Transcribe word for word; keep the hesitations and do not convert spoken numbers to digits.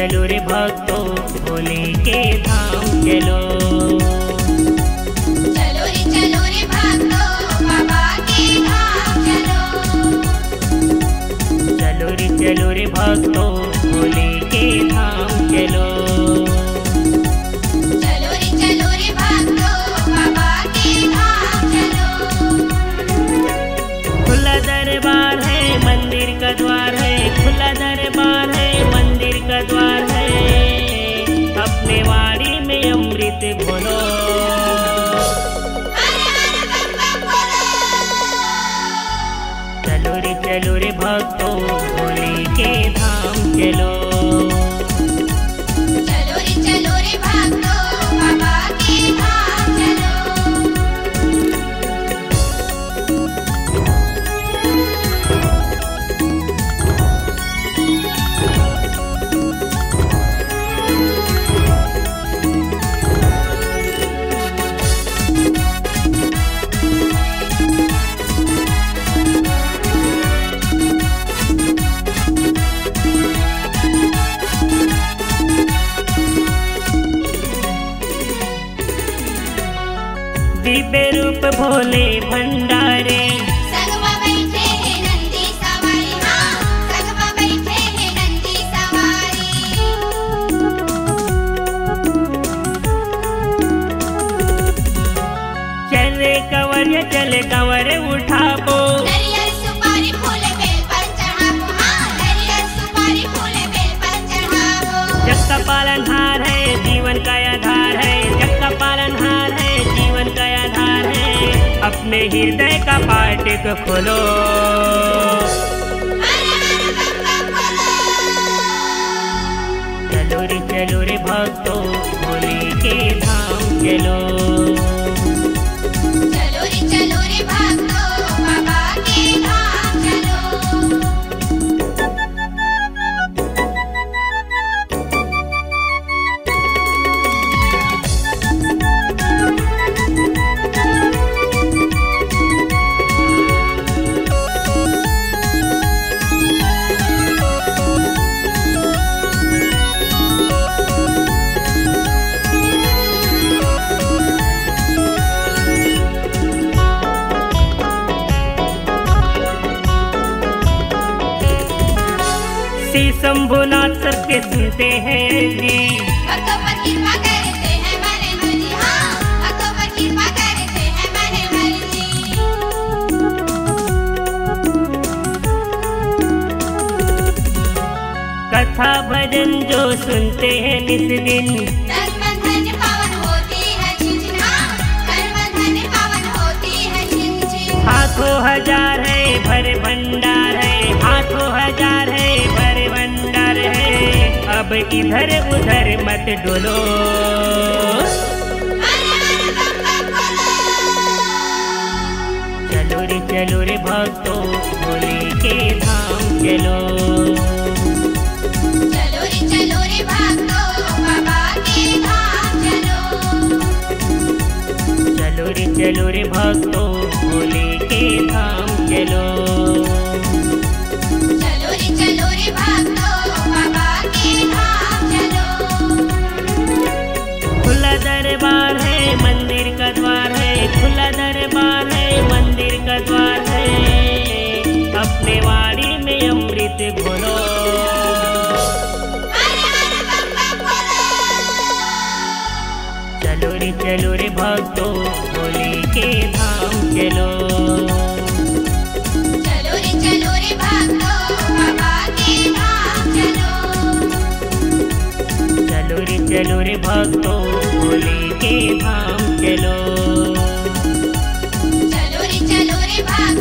चलो रे भक्तों भोले के धाम चलो। चलो रे चलो रे भक्तों बाबा के धाम चलो। चलो रे चलो रे भक्तों भोले के धाम चलो। चलो रे चलो रे भक्तों बाबा के धाम चलो। खुला दरबार है मंदिर का द्वार है, खुला दरबार है मंदिर का द्वार है, अपने वाड़ी में अमृत घोलो। हर हर बम बम बोलो। चलो रे चलो रे भक्तों भोले के धाम चलो। चलो रे चलो रे भक्तों बाबा के धाम चलो। दिव्य रूप भोले भंडारे, संगमा बैठे हैं नंदी सवारी, हाँ संगमा बैठे हैं नंदी सवारी। चले कंवर चले कंवर उठाबो, नरियल सुपारी फूल बेल पर चढ़ाबो, हाँ नरियल सुपारी फूल बेल पर चढ़ाबो। जग का पालनहार है जीवन का आधार है, जग का पालनहार है जीवन का आधार है, अपने हृदय का फाटक खोलो। हर हर बम बम बोलो। चलो रे चलो रे भक्तों भोले के धाम चलो। चलो रे चलो रे भक्तों बाबा के धाम चलो। श्री शंभुनाथ सबके सुनते हैं जी, भक्तों पर कृपा करते हैं मरे मर्जी, हाँ भक्तों पर कृपा करते हैं मरे मर्जी। कथा भजन जो सुनते हैं निस दिन, तन मन धन पावन होती है झिझिन, हाँ तन मन धन पावन होती है झिझिन। हाथों हजार है भर भंडार है, हाथों हजार है भर भंडार है, अब इधर उधर मत डोलो। हर हर बम बम बोलो। चलो रे चलो रे भक्तों भोले के धाम चलो। चलो रे चलो रे भक्तों बाबा के धाम चलो। चलो रे चलो रे भक्तों भोले के धाम चलो। चलो रे चलो रे भक्तों बाबा के धाम चलो। खुला दरबार है मंदिर का द्वार है, खुला दरबार है मंदिर का द्वार है, अपने वाड़ी में अमृत घोलो। हर हर बम बम बोलो। चलो रे चलो रे भक्तों भोले के धाम चलो। चलो रे चलो रे भक्तों बाबा के धाम चलो। चलो रे चलो रे भक्तों भोले के धाम चलो। चलो रे चलो रे भक्तों